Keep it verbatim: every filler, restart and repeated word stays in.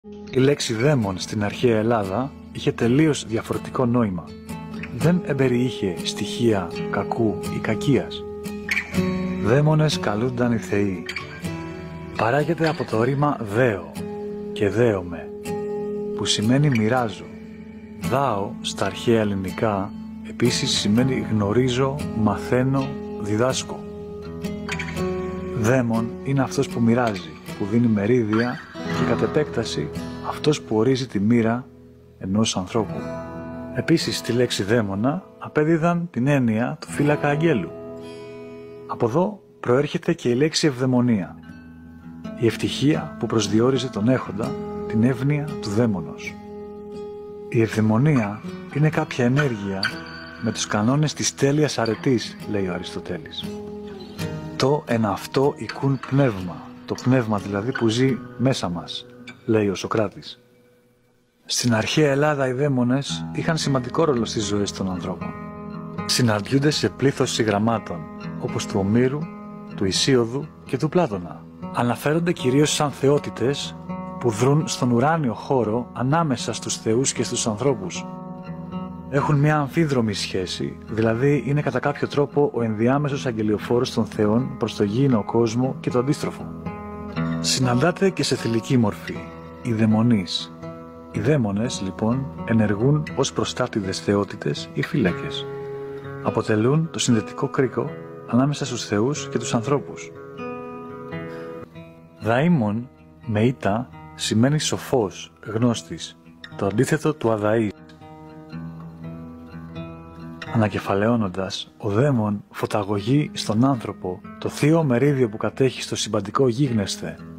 Η λέξη δαίμον στην αρχαία Ελλάδα είχε τελείως διαφορετικό νόημα. Δεν εμπεριείχε στοιχεία κακού ή κακίας. Δαίμονες καλούνταν οι θεοί. Παράγεται από το ρήμα δέο και δέομαι, που σημαίνει μοιράζω. Δάω στα αρχαία ελληνικά επίσης σημαίνει γνωρίζω, μαθαίνω, διδάσκω. Δαίμον είναι αυτός που μοιράζει, που δίνει μερίδια και κατ' επέκταση αυτός που ορίζει τη μοίρα ενός ανθρώπου. Επίσης στη λέξη δαίμονα απέδιδαν την έννοια του φύλακα αγγέλου. Από εδώ προέρχεται και η λέξη ευδαιμονία, η ευτυχία που προσδιορίζει τον έχοντα, την εύνοια του δαίμονος. Η ευδαιμονία είναι κάποια ενέργεια με τους κανόνες της τέλειας αρετής, λέει ο Αριστοτέλης. Το ένα αυτό οικούν πνεύμα, το πνεύμα δηλαδή που ζει μέσα μας, λέει ο Σωκράτης. Στην αρχαία Ελλάδα οι δαίμονες είχαν σημαντικό ρόλο στις ζωές των ανθρώπων. Συναντιούνται σε πλήθος συγγραμμάτων, όπως του Ομήρου, του Ησίωδου και του Πλάτωνα. Αναφέρονται κυρίως σαν θεότητες που δρούν στον ουράνιο χώρο ανάμεσα στους θεούς και στους ανθρώπους. Έχουν μια αμφίδρομη σχέση, δηλαδή είναι κατά κάποιο τρόπο ο ενδιάμεσος αγγελιοφόρος των θεών προς το γήινο κόσμο και το αντίστροφο. Συναντάται και σε θηλυκή μορφή, οι δαιμονείς. Οι δαίμονες, λοιπόν, ενεργούν ως προστάτηδες θεότητες ή φύλακες. Αποτελούν το συνδετικό κρίκο ανάμεσα στους θεούς και τους ανθρώπους. Δαίμον, με ήτα, σημαίνει σοφός, γνώστης, το αντίθετο του αδαής. Ανακεφαλαιώνοντας, ο δαίμον φωταγωγεί στον άνθρωπο το θείο μερίδιο που κατέχει στο συμπαντικό γίγνεσθε,